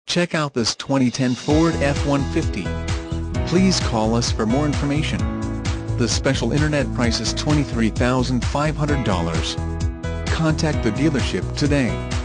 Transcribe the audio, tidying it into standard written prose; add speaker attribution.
Speaker 1: Check out this 2010 Ford F-150. Please call us for more information. The special internet price is $23,500. Contact the dealership today.